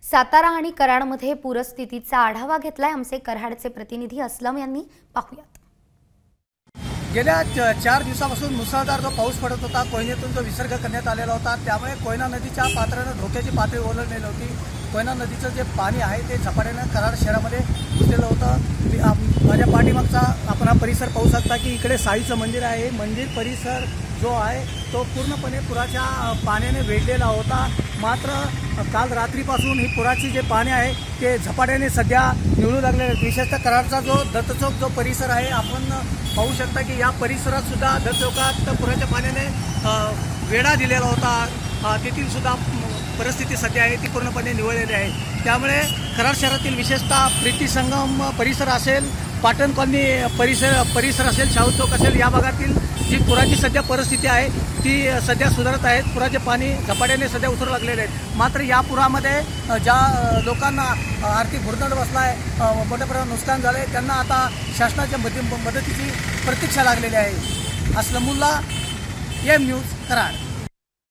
सातारा आणि कराडमध्ये पूरस्थितीचा आढावा घेतलाय आमचे कराडचे प्रतिनिधी असलम यांनी. पाहूयात. गेल्या 4 दिवसापासून मुसळधार जो पाऊस पडत होता, कोयनेतून जो विसर्ग करण्यात आलेला होता, त्यामुळे कोयना नदीच्या पात्रानं धोक्याची पातळी ओलांडलेली होती. कोयना नदीचं जे पाणी आहे ते झपाट्यानं कराड शहरामध्ये घुसलेलं होतं. माझ्या पाठीमागचा आपण हा परिसर पाहू शकता की इकडे साईचं मंदिर आहे. मंदिर परिसर जो आहे तो पूर्णपणे पुराच्या पाण्याने वेढलेला होता. मात्र काल रात्रीपासून ही पुराची जे पाणी आहे ते झपाट्याने सध्या निवळू लागले आहेत. विशेषतः कराडचा जो दत्तचौक जो परिसर आहे, आपण पाहू शकता की या परिसरात सुद्धा दत्तचौकात पुराच्या पाण्याने वेढा दिलेला होता. तेथील सुद्धा परिस्थिती सध्या आहे ती पूर्णपणे निवळलेली आहे. त्यामुळे कराड शहरातील विशेषतः प्रीती संगम परिसर असेल, पाटण कॉलनी परिसर असेल, शाहू चौक असेल, या भागातील जी पुराची सध्या परिस्थिती आहे ती सध्या सुधारत आहेत. पुराचे पाणी झपाट्याने सध्या उतरू लागलेले आहेत. मात्र या पुरामध्ये ज्या लोकांना आर्थिक भुर्दंड बसला आहे, मोठ्या प्रमाणात नुकसान झालं आहे, त्यांना आता शासनाच्या मदतीची प्रतीक्षा लागलेली आहे. Aslamulla, M news, Karad.